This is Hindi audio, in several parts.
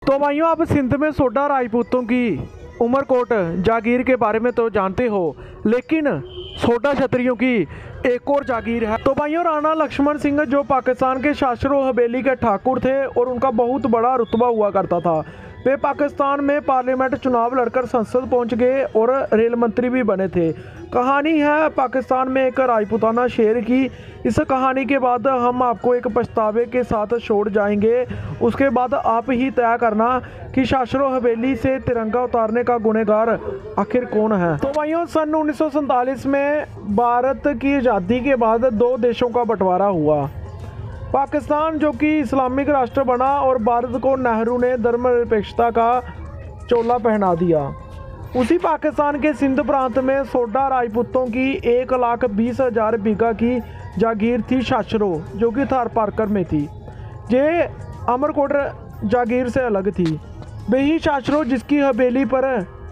तो भाइयों, आप सिंध में सोडा राजपूतों की उमरकोट जागीर के बारे में तो जानते हो, लेकिन सोडा क्षत्रियों की एक और जागीर है। तो भाइयों, राणा लक्ष्मण सिंह जो पाकिस्तान के शासरो हवेली के ठाकुर थे और उनका बहुत बड़ा रुतबा हुआ करता था। वे पाकिस्तान में पार्लियामेंट चुनाव लड़कर संसद पहुंच गए और रेल मंत्री भी बने थे। कहानी है पाकिस्तान में एक राजपूताना शेर की। इस कहानी के बाद हम आपको एक पछतावे के साथ छोड़ जाएंगे। उसके बाद आप ही तय करना कि शासरो हवेली से तिरंगा उतारने का गुनहगार आखिर कौन है। तो भाइयों, सन 1947 में भारत की आज़ादी के बाद दो देशों का बंटवारा हुआ। पाकिस्तान जो कि इस्लामिक राष्ट्र बना और भारत को नेहरू ने धर्मनिरपेक्षता का चोला पहना दिया। उसी पाकिस्तान के सिंध प्रांत में सोडा राजपूतों की 1,20,000 बीघा की जागीर थी शासरो, जो कि थार पार्कर में थी। ये अमरकोट जागीर से अलग थी। वही शासरो जिसकी हवेली पर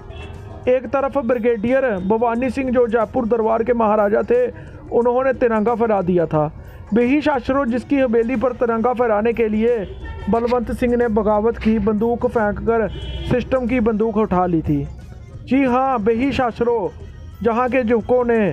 एक तरफ ब्रिगेडियर भवानी सिंह जो जयपुर दरबार के महाराजा थे, उन्होंने तिरंगा फहरा दिया था। वही शासरो जिसकी हवेली पर तिरंगा फहराने के लिए बलवंत सिंह ने बगावत की, बंदूक फेंककर सिस्टम की बंदूक उठा ली थी। जी हाँ, वही शासरो जहाँ के युवकों ने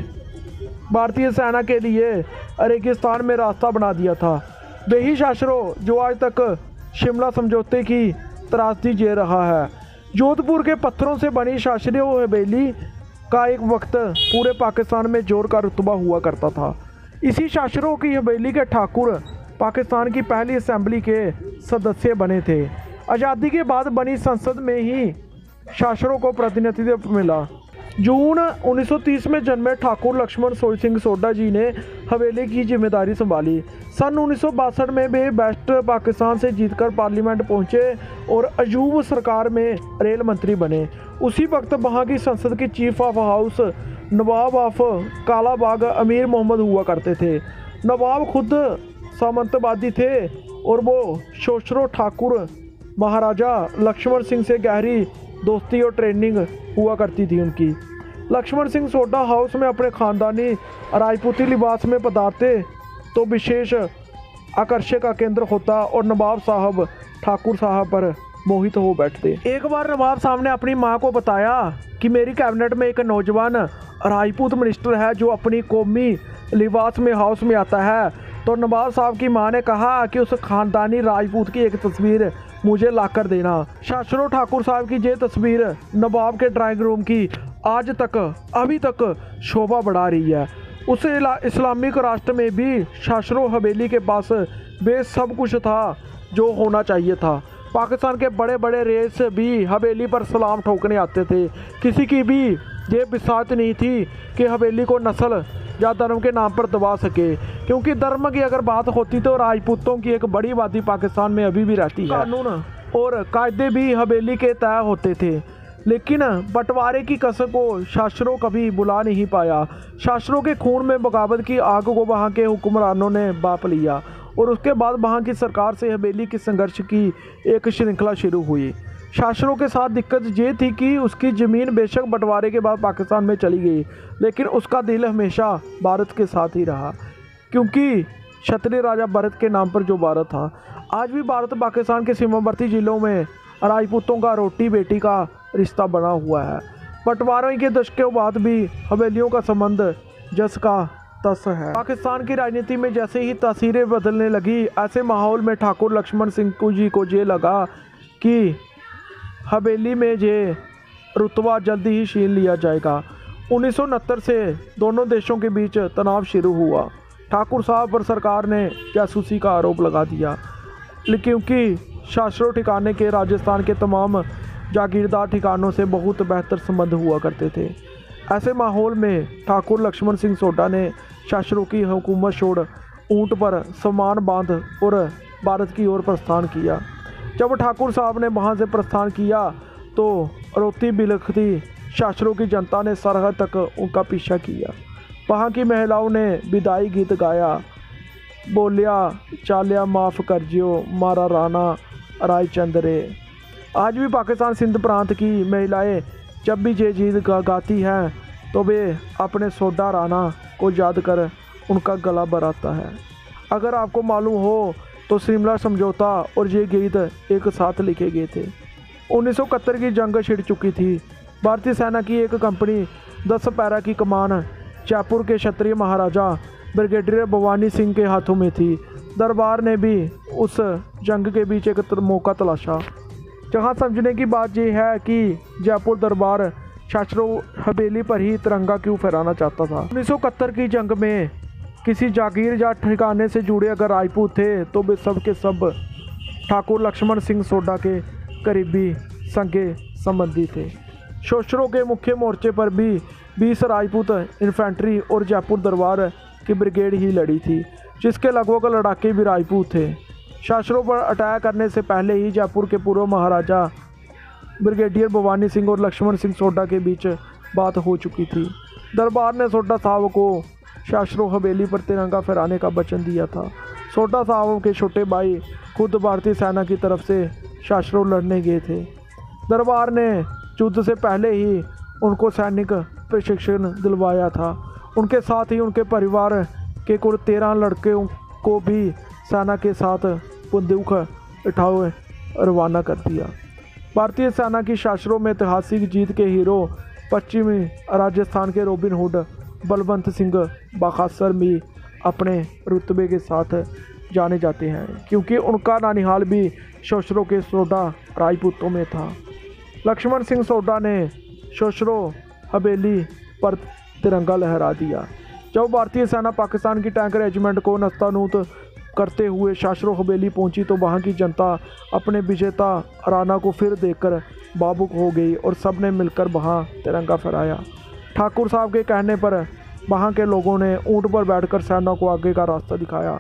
भारतीय सेना के लिए रेगिस्तान में रास्ता बना दिया था। वही शासरो जो आज तक शिमला समझौते की त्रासदी झेल रहा है। जोधपुर के पत्थरों से बनी शासरो हवेली का एक वक्त पूरे पाकिस्तान में जोर का रुतबा हुआ करता था। इसी शासरो की हवेली के ठाकुर पाकिस्तान की पहली असेंबली के सदस्य बने थे। आज़ादी के बाद बनी संसद में ही शासरो को प्रतिनिधित्व मिला। जून 1930 में जन्मे ठाकुर लक्ष्मण सिंह सोडा जी ने हवेली की जिम्मेदारी संभाली। सन 1962 में वे वेस्ट पाकिस्तान से जीतकर पार्लियामेंट पहुंचे और अयूब सरकार में रेल मंत्री बने। उसी वक्त वहां की संसद की चीफ ऑफ हाउस नवाब ऑफ कालाबाग अमीर मोहम्मद हुआ करते थे। नवाब खुद सामंतवादी थे और वो शासरो ठाकुर महाराजा लक्ष्मण सिंह से गहरी दोस्ती और ट्रेनिंग हुआ करती थी उनकी। लक्ष्मण सिंह सोडा हाउस में अपने ख़ानदानी राजपूती लिबास में पधारते तो विशेष आकर्षण का केंद्र होता और नवाब साहब ठाकुर साहब पर मोहित हो बैठते। एक बार नवाब साहब ने अपनी माँ को बताया कि मेरी कैबिनेट में एक नौजवान राजपूत मिनिस्टर है जो अपनी कौमी लिबास में हाउस में आता है। तो नवाब साहब की माँ ने कहा कि उस खानदानी राजपूत की एक तस्वीर मुझे लाकर देना। शासरो ठाकुर साहब की ये तस्वीर नवाब के ड्राइंग रूम की आज तक अभी तक शोभा बढ़ा रही है। उस इस्लामिक राष्ट्र में भी शासरो हवेली के पास वे सब कुछ था जो होना चाहिए था। पाकिस्तान के बड़े बड़े रेस भी हवेली पर सलाम ठोकने आते थे। किसी की भी ये बिसात नहीं थी कि हवेली को नस्ल या धर्म के नाम पर दबा सके, क्योंकि धर्म की अगर बात होती तो राजपूतों की एक बड़ी आबादी पाकिस्तान में अभी भी रहती है। कानून और कायदे भी हवेली के तय होते थे, लेकिन बंटवारे की कसर को शासरो कभी बुला नहीं पाया। शासरो के खून में बगावत की आग को वहाँ के हुक्मरानों ने बाप लिया और उसके बाद वहाँ की सरकार से हवेली के संघर्ष की एक श्रृंखला शुरू हुई। शासरो के साथ दिक्कत ये थी कि उसकी ज़मीन बेशक बंटवारे के बाद पाकिस्तान में चली गई, लेकिन उसका दिल हमेशा भारत के साथ ही रहा, क्योंकि क्षत्रिय राजा भरत के नाम पर जो भारत था। आज भी भारत पाकिस्तान के सीमावर्ती जिलों में राजपूतों का रोटी बेटी का रिश्ता बना हुआ है। बंटवारे के दशकों बाद भी हवेलियों का संबंध जस का तस है। पाकिस्तान की राजनीति में जैसे ही तस्वीरें बदलने लगी, ऐसे माहौल में ठाकुर लक्ष्मण सिंह जी को ये लगा कि हवेली में ये रुतबा जल्दी ही छीन लिया जाएगा। 1969 से दोनों देशों के बीच तनाव शुरू हुआ। ठाकुर साहब पर सरकार ने जासूसी का आरोप लगा दिया, क्योंकि शासरो ठिकाने के राजस्थान के तमाम जागीरदार ठिकानों से बहुत बेहतर संबंध हुआ करते थे। ऐसे माहौल में ठाकुर लक्ष्मण सिंह सोडा ने शासरो की हुकूमत छोड़ ऊँट पर सामान बांध और भारत की ओर प्रस्थान किया। जब ठाकुर साहब ने वहाँ से प्रस्थान किया तो रोती बिलखती शासरो की जनता ने सरहद तक उनका पीछा किया। वहाँ की महिलाओं ने विदाई गीत गाया, बोलिया चालिया माफ़ कर जियो मारा राना रायचंद्रे। आज भी पाकिस्तान सिंध प्रांत की महिलाएं जब भी ये गीत गाती हैं तो वे अपने सोडा राना को याद कर उनका गला भराता है। अगर आपको मालूम हो तो शिमला समझौता और ये गीत एक साथ लिखे गए थे। 1971 की जंग छिड़ चुकी थी। भारतीय सेना की एक कंपनी 10 पैरा की कमान जयपुर के क्षत्रिय महाराजा ब्रिगेडियर भवानी सिंह के हाथों में थी। दरबार ने भी उस जंग के बीच एक मौका तलाशा। जहां समझने की बात यह है कि जयपुर दरबार शास्त्रों हवेली पर ही तिरंगा क्यों फहराना चाहता था। 1971 की जंग में किसी जागीर या ठिकाने से जुड़े अगर राजपूत थे तो वे सब के सब ठाकुर लक्ष्मण सिंह सोडा के करीबी संगे संबंधी थे। शोषरों के मुख्य मोर्चे पर भी 20 राजपूत इन्फेंट्री और जयपुर दरबार की ब्रिगेड ही लड़ी थी, जिसके लगभग लड़ाके भी राजपूत थे। शासरों पर अटैक करने से पहले ही जयपुर के पूर्व महाराजा ब्रिगेडियर भवानी सिंह और लक्ष्मण सिंह सोडा के बीच बात हो चुकी थी। दरबार ने सोडा साहब को शासरों हवेली पर तिरंगा फहराने का वचन दिया था। सोडा साहब के छोटे भाई खुद भारतीय सेना की तरफ से शासरों लड़ने गए थे। दरबार ने युद्ध से पहले ही उनको सैनिक प्रशिक्षण दिलवाया था। उनके साथ ही उनके परिवार के कुल 13 लड़कों को भी सेना के साथ बंदूक उठाए रवाना कर दिया। भारतीय सेना की शासरों में ऐतिहासिक जीत के हीरो पश्चिमी राजस्थान के रॉबिन हुड बलवंत सिंह बहादुर भी अपने रुतबे के साथ जाने जाते हैं, क्योंकि उनका नानिहाल भी शोषरों के सोडा राजपूतों में था। लक्ष्मण सिंह सोडा ने शोषरों हवेली पर तिरंगा लहरा दिया। जब भारतीय सेना पाकिस्तान की टैंक रेजिमेंट को नस्तानूत करते हुए शासरों हवेली पहुंची तो वहां की जनता अपने विजेता राणा को फिर देखकर भावुक हो गई और सब ने मिलकर वहां तिरंगा फहराया। ठाकुर साहब के कहने पर वहां के लोगों ने ऊंट पर बैठकर सेना को आगे का रास्ता दिखाया।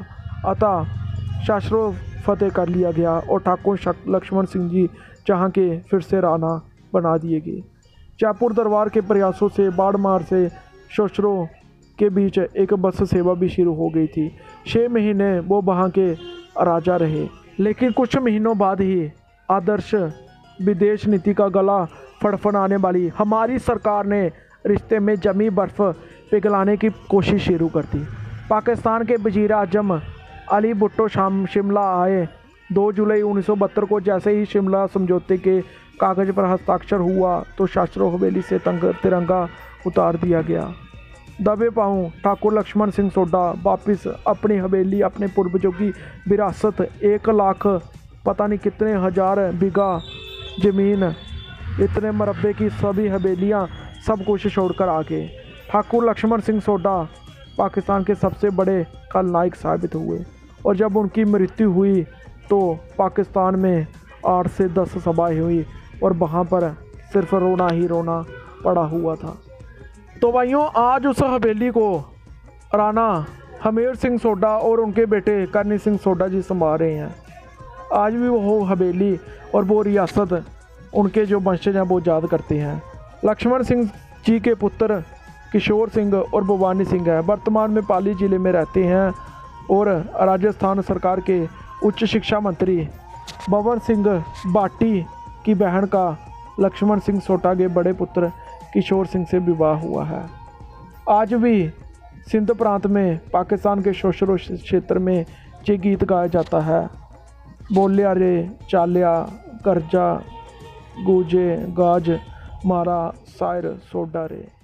अतः शासरों फतेह कर लिया गया और ठाकुर लक्ष्मण सिंह जी जहां के फिर से राणा बना दिए गए। जयपुर दरबार के प्रयासों से बाढ़ मार से शोषरों के बीच एक बस सेवा भी शुरू हो गई थी। 6 महीने वो वहाँ के राजा रहे, लेकिन कुछ महीनों बाद ही आदर्श विदेश नीति का गला फड़फड़ाने वाली हमारी सरकार ने रिश्ते में जमी बर्फ़ पिघलाने की कोशिश शुरू कर दी। पाकिस्तान के वज़ीर आज़म अली भुट्टो शिमला आए। 2 जुलाई 1972 को जैसे ही शिमला समझौते के कागज़ पर हस्ताक्षर हुआ तो शासरों हवेली से तिरंगा उतार दिया गया। दबे पाँव ठाकुर लक्ष्मण सिंह सोडा वापस अपनी हवेली, अपने पूर्वजों की विरासत 1 लाख पता नहीं कितने हज़ार बीघा ज़मीन, इतने मरबे की सभी हवेलियां, सब कुछ छोड़कर आ गए। ठाकुर लक्ष्मण सिंह सोडा पाकिस्तान के सबसे बड़े खलनायक साबित हुए और जब उनकी मृत्यु हुई तो पाकिस्तान में 8 से 10 सभाएं हुई और वहाँ पर सिर्फ रोना ही रोना पड़ा हुआ था। तो भाइयों, आज उस हवेली को राणा हमीर सिंह सोडा और उनके बेटे करनी सिंह सोडा जी संभाल रहे हैं। आज भी वो हवेली और वो रियासत उनके जो वंशज हैं वो याद करते हैं। लक्ष्मण सिंह जी के पुत्र किशोर सिंह और भवानी सिंह हैं, वर्तमान में पाली ज़िले में रहते हैं और राजस्थान सरकार के उच्च शिक्षा मंत्री भवन सिंह बाटी की बहन का लक्ष्मण सिंह सोडा के बड़े पुत्र किशोर सिंह से विवाह हुआ है। आज भी सिंध प्रांत में पाकिस्तान के शोषरों क्षेत्र में ये गीत गाया जाता है। बोलिया रे चालिया करजा गूजे गाज मारा शायर सोडा रे।